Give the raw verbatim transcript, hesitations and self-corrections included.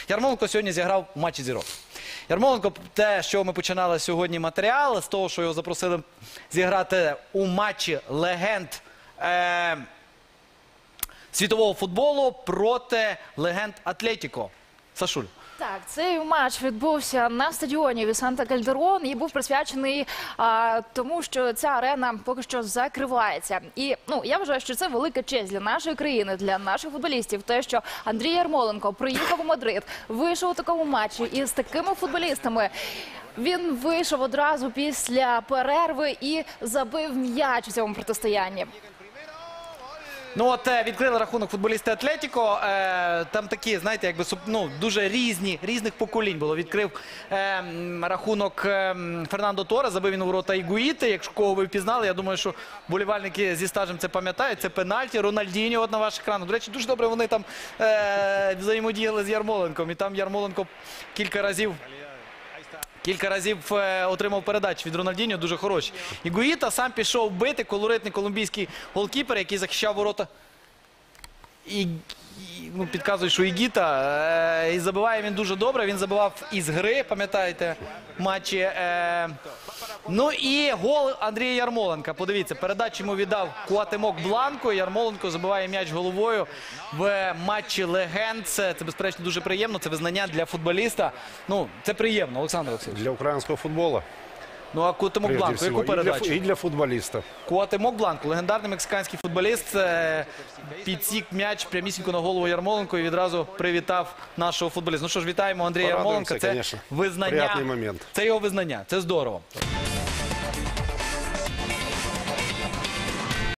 Ярмоленко сьогодні зіграв у матчі зірок. Ярмоленко, те, що ми починали сьогодні матеріал, з того, що його запросили зіграти у матчі легенд е, світового футболу проти легенд Атлетіко. Сашуль. Так, цей матч відбувся на стадіоні Вісанта Кальдерон і був присвячений а, тому, що ця арена поки що закривається. І ну, я вважаю, що це велика честь для нашої країни, для наших футболістів. Те, що Андрій Ярмоленко приїхав у Мадрид, вийшов у такому матчі і з такими футболістами. Він вийшов одразу після перерви і забив м'яч у цьому протистоянні. Ну от відкрили рахунок футболісти Атлетіко. Е, там такі, знаєте, якби ну, дуже різні, різних поколінь було. Відкрив е, рахунок е, Фернандо Торрес, забив він у ворота Ігуїти. Якщо кого ви впізнали, я думаю, що болівальники зі стажем це пам'ятають. Це пенальті. Рональдіньо от на ваших екранах. До речі, дуже добре вони там е, взаємодіяли з Ярмоленком. І там Ярмоленко кілька разів... Кілька разів е, отримав передачу від Рональдіньо, дуже хороші. Ігуїта сам пішов бити, колоритний колумбійський голкіпер, який захищав ворота. І, і ну, підказує, що Ігіта. Е, і забиває він дуже добре, він забивав із гри, пам'ятаєте, матчі. Е, ну і гол Андрія Ярмоленка. Подивіться, передачу йому віддав Куатемок Бланко. Ярмоленко забиває м'яч головою в матчі легенд. Це, це, безперечно, дуже приємно. Це визнання для футболіста. Ну, це приємно, Олександр Олексійович. Для українського футболу. Ну, а Куатемок Бланко, яку передачу? І для футболіста. Куатемок Бланко, легендарний мексиканський футболіст, підсік м'яч прямісінько на голову Ярмоленко і відразу привітав нашого футболіста. Ну що ж, вітаємо Андрія Ярмоленка. Це визнання. Це його визнання. Це здорово.